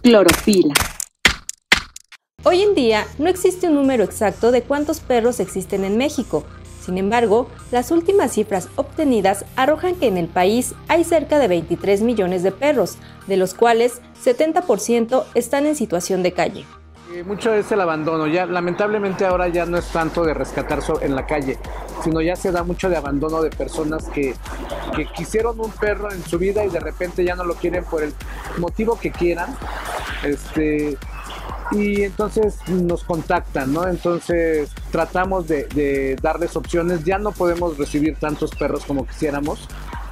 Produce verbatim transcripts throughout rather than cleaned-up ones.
Clorofila. Hoy en día no existe un número exacto de cuántos perros existen en México. Sin embargo, las últimas cifras obtenidas arrojan que en el país hay cerca de veintitrés millones de perros, de los cuales setenta por ciento están en situación de calle. Mucho es el abandono, ya lamentablemente ahora ya no es tanto de rescatar en la calle, sino ya se da mucho de abandono de personas que, que quisieron un perro en su vida y de repente ya no lo quieren por el motivo que quieran, este, y entonces nos contactan, ¿no? Entonces tratamos de, de darles opciones, ya no podemos recibir tantos perros como quisiéramos,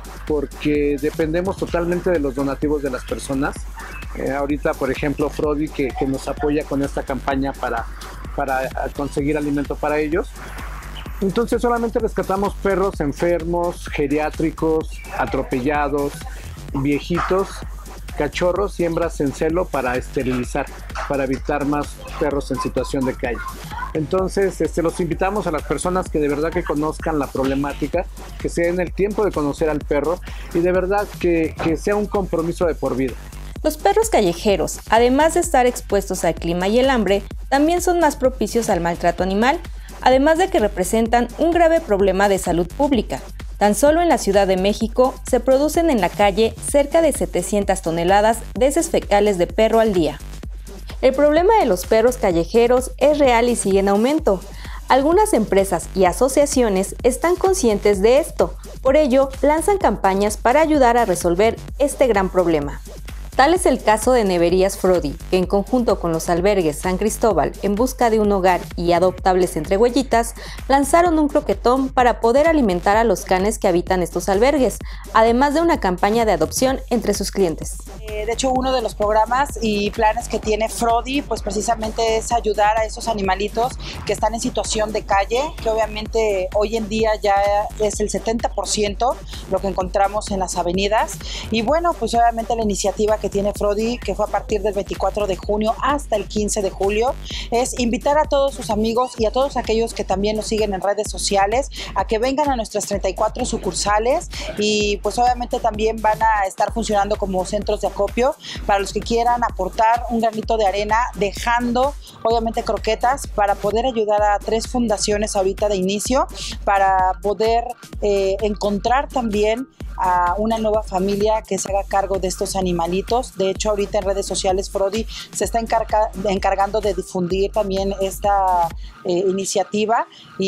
porque dependemos totalmente de los donativos de las personas. Eh, ahorita, por ejemplo, Frodi, que, que nos apoya con esta campaña para, para conseguir alimento para ellos. Entonces solamente rescatamos perros enfermos, geriátricos, atropellados, viejitos, cachorros y hembras en celo para esterilizar, para evitar más perros en situación de calle. Entonces este, los invitamos a las personas que de verdad que conozcan la problemática, que se den el tiempo de conocer al perro y de verdad que, que sea un compromiso de por vida. Los perros callejeros, además de estar expuestos al clima y el hambre, también son más propicios al maltrato animal, además de que representan un grave problema de salud pública. Tan solo en la Ciudad de México se producen en la calle cerca de setecientas toneladas de heces fecales de perro al día. El problema de los perros callejeros es real y sigue en aumento. Algunas empresas y asociaciones están conscientes de esto, por ello lanzan campañas para ayudar a resolver este gran problema. Tal es el caso de Neverías Frodi, que en conjunto con los albergues San Cristóbal, En Busca de un Hogar y Adoptables Entre Huellitas, lanzaron un croquetón para poder alimentar a los canes que habitan estos albergues, además de una campaña de adopción entre sus clientes. De hecho, uno de los programas y planes que tiene Frodi, pues precisamente es ayudar a esos animalitos que están en situación de calle, que obviamente hoy en día ya es el setenta por ciento lo que encontramos en las avenidas. Y bueno, pues obviamente la iniciativa que tiene Frodi, que fue a partir del veinticuatro de junio hasta el quince de julio, es invitar a todos sus amigos y a todos aquellos que también nos siguen en redes sociales a que vengan a nuestras treinta y cuatro sucursales y pues obviamente también van a estar funcionando como centros de acopio para los que quieran aportar un granito de arena, dejando obviamente croquetas para poder ayudar a tres fundaciones ahorita de inicio, para poder eh, encontrar también a una nueva familia que se haga cargo de estos animalitos. De hecho, ahorita en redes sociales Frodi se está encarga, encargando de difundir también esta eh, iniciativa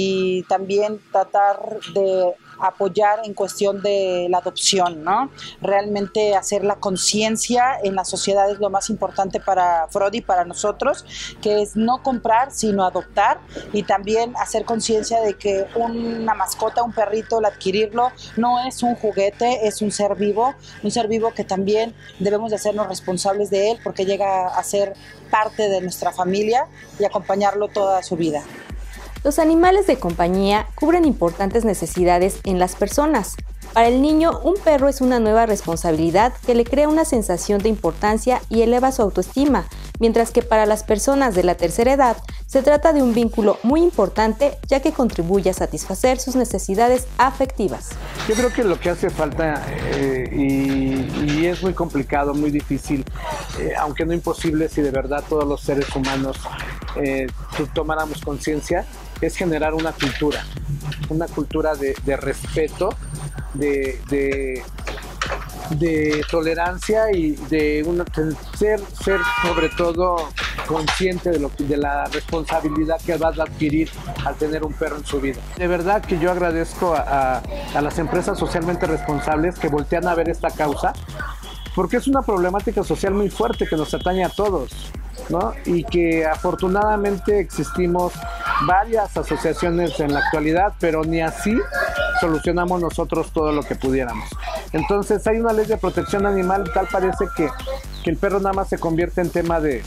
y también tratar de apoyar en cuestión de la adopción, ¿no? Realmente hacer la conciencia en la sociedad es lo más importante para Frodi, para nosotros, que es no comprar, sino adoptar, y también hacer conciencia de que una mascota, un perrito, el adquirirlo, no es un juguete, es un ser vivo, un ser vivo que también debemos de hacernos responsables de él, porque llega a ser parte de nuestra familia y acompañarlo toda su vida. Los animales de compañía cubren importantes necesidades en las personas. Para el niño, un perro es una nueva responsabilidad que le crea una sensación de importancia y eleva su autoestima, mientras que para las personas de la tercera edad se trata de un vínculo muy importante, ya que contribuye a satisfacer sus necesidades afectivas. Yo creo que lo que hace falta, eh, y, y es muy complicado, muy difícil, eh, aunque no imposible, si de verdad todos los seres humanos eh, tomáramos conciencia, es generar una cultura, una cultura de, de respeto, de, de, de tolerancia y de una, ser, ser sobre todo consciente de, lo, de la responsabilidad que vas a adquirir al tener un perro en su vida. De verdad que yo agradezco a, a, a las empresas socialmente responsables que voltean a ver esta causa, porque es una problemática social muy fuerte que nos atañe a todos, ¿no? Y que afortunadamente existimos varias asociaciones en la actualidad, pero ni así solucionamos nosotros todo lo que pudiéramos. Entonces hay una ley de protección animal, tal parece que, que el perro nada más se convierte en tema de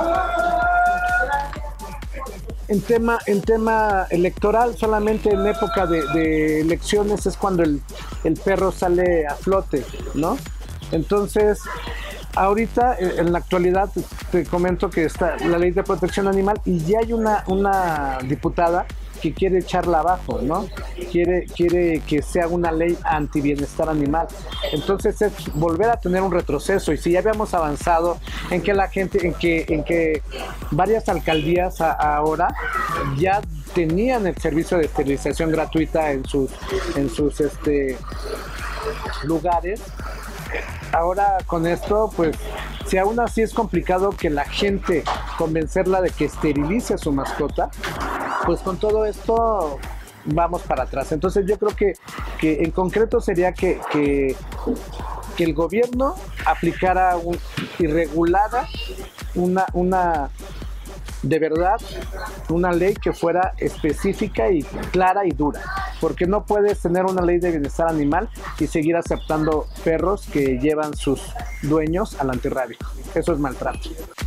en tema, en tema electoral, solamente en época de, de elecciones es cuando el, el perro sale a flote, ¿no? Entonces ahorita, en la actualidad, te comento que está la ley de protección animal y ya hay una, una diputada que quiere echarla abajo, ¿no? Quiere, quiere que sea una ley anti-bienestar animal. Entonces es volver a tener un retroceso, y si ya habíamos avanzado en que la gente, en que, en que varias alcaldías a, ahora ya tenían el servicio de esterilización gratuita en sus, en sus este, lugares. Ahora con esto, pues, si aún así es complicado que la gente convencerla de que esterilice a su mascota, pues con todo esto vamos para atrás. Entonces yo creo que, que en concreto sería que, que, que el gobierno aplicara un, y regulara una, una de verdad una ley que fuera específica y clara y dura, porque no puedes tener una ley de bienestar animal y seguir aceptando perros que llevan sus dueños al antirrábico. Eso es maltrato.